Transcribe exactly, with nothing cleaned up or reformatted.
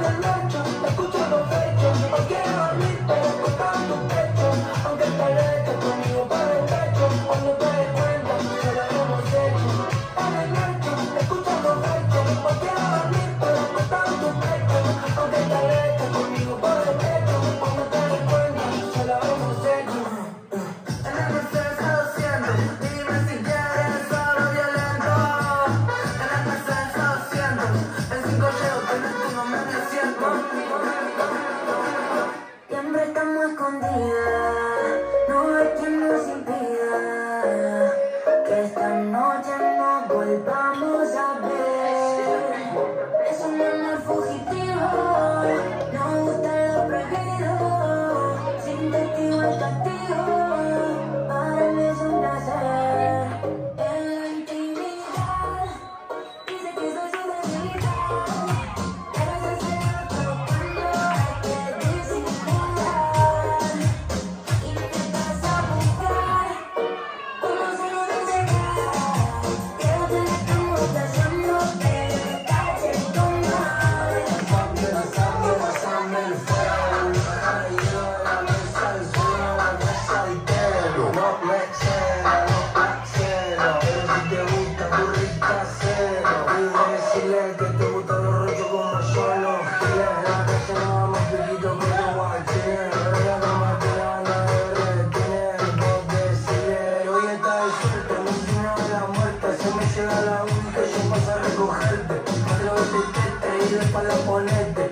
Siempre estamos escondidas, no hay quien nos impida que esta noche nos volvamos a ver. Es un amor fugitivo, nos gusta lo prohibido, sin testigo el castigo, para mí es un placer. En la intimidad, dice que soy su debilidad, eres ese otro cuando hay que disimular. Y me vas a buscar, como se lo deseas, quiero tener como besando, pero me caché con mal. Pásame, pásame, pásame el fuego, ay, yo la mesa al suelo, la mesa al telo. No me exceda, no me exceda, pero si te gusta tu rica cero. Pude decirle que te gustan los rochos como yo los giles. La casa no va más piquito que los guachines, pero la cama te la van a derretir. Vos decirle, hoy está de suerte, me encima de la muerte. Se me llega la única, yo paso a recogerte. Atrévete y te y de espalda ponete.